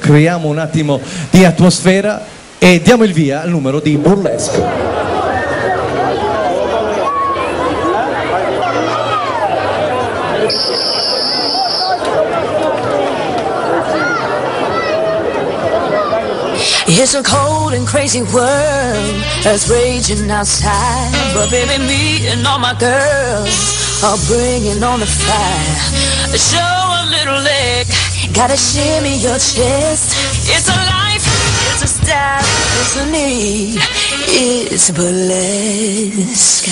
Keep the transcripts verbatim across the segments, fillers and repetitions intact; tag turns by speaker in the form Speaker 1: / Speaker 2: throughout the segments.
Speaker 1: creiamo un attimo di atmosfera e diamo il via al numero di Burlesque.
Speaker 2: It's a cold and crazy world that's raging outside, but baby, me and all my girls are bringing on the fire. Show a little leg, gotta shimmy your chest. It's a life, it's a style, it's a need, it's burlesque.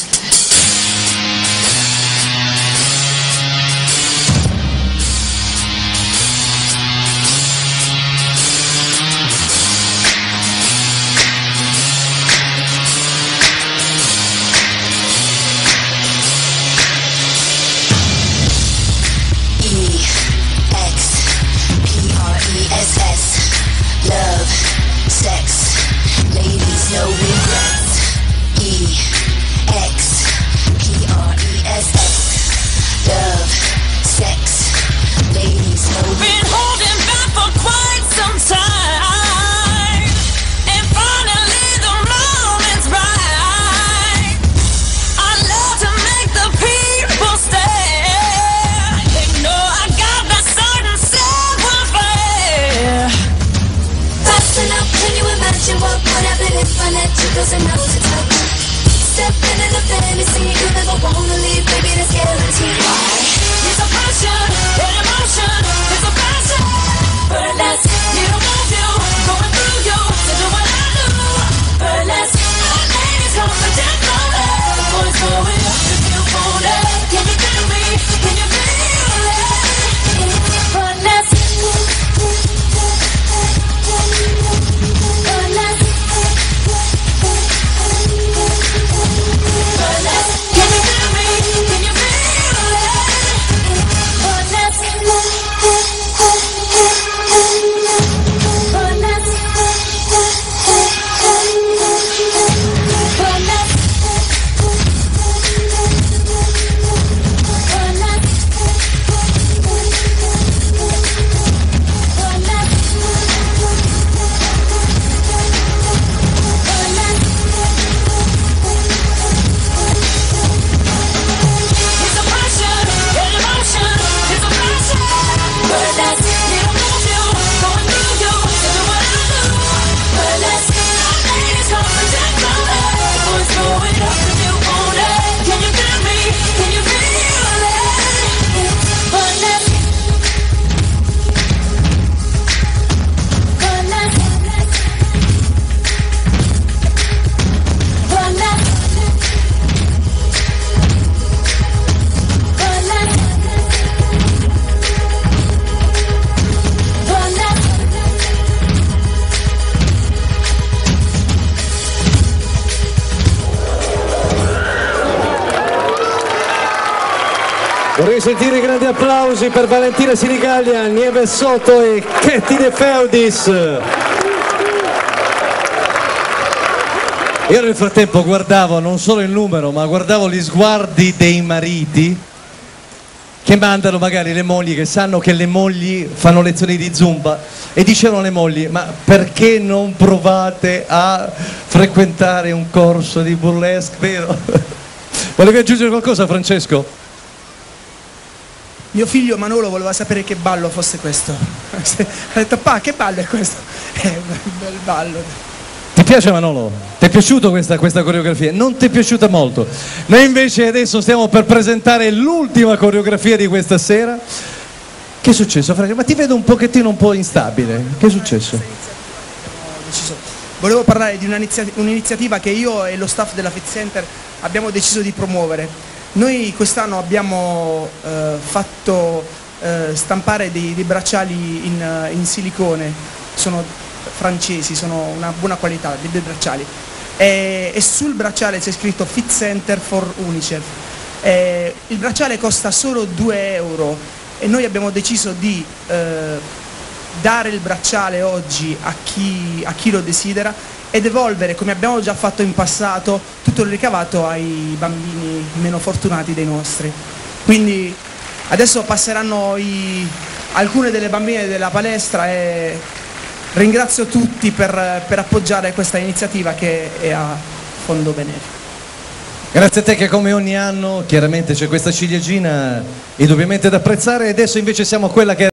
Speaker 3: Love, sex, ladies, no regrets. E X P R E S S. Love, sex, ladies, no regrets.
Speaker 2: Been holding back for quite some time, and finally the moment's right. I love to make the people stare. They know I got that certain savoir-faire.
Speaker 3: Can you imagine what would happen if I let you go and nose to touch? Step into the fantasy you never wanna leave, baby, that's guaranteed. Why?
Speaker 2: It's a passion, an emotion, it's a passion. Burlesque, need a move you, going through you, to do what I do. Burlesque, our ladies come for dance on it. The boys going up if you want it. Can you feel me? Can you feel it?
Speaker 3: Burlesque.
Speaker 1: Vorrei sentire i grandi applausi per Valentina Sinigallia, Nieves Soto e Katy De Feudis. Io nel frattempo guardavo non solo il numero, ma guardavo gli sguardi dei mariti che mandano magari le mogli, che sanno che le mogli fanno lezioni di zumba, e dicevano alle mogli: ma perché non provate a frequentare un corso di burlesque, vero? Volevi aggiungere qualcosa, Francesco?
Speaker 4: Mio figlio Manolo voleva sapere che ballo fosse questo. Ha detto: pa, che ballo è questo? È un bel ballo.
Speaker 1: Ti piace, Manolo? Ti è piaciuta questa, questa coreografia? Non ti è piaciuta molto. Noi invece adesso stiamo per presentare l'ultima coreografia di questa sera. Che è successo, Franco? Ma ti vedo un pochettino un po' instabile. Che è successo?
Speaker 4: Volevo parlare di un'iniziativa che io e lo staff della Fit Center abbiamo deciso di promuovere. Noi quest'anno abbiamo eh, fatto eh, stampare dei, dei bracciali in, in silicone, sono francesi, sono una buona qualità, dei bei bracciali, e, e sul bracciale c'è scritto Fit Center for Unicef. E il bracciale costa solo due euro e noi abbiamo deciso di eh, dare il bracciale oggi a chi, a chi lo desidera e devolvere, come abbiamo già fatto in passato, tutto il ricavato ai bambini meno fortunati dei nostri. Quindi adesso passeranno i, alcune delle bambine della palestra e ringrazio tutti per, per appoggiare questa iniziativa che è a fondo benefico.
Speaker 1: Grazie a te che come ogni anno chiaramente c'è questa ciliegina indubbiamente da apprezzare e adesso invece siamo a quella che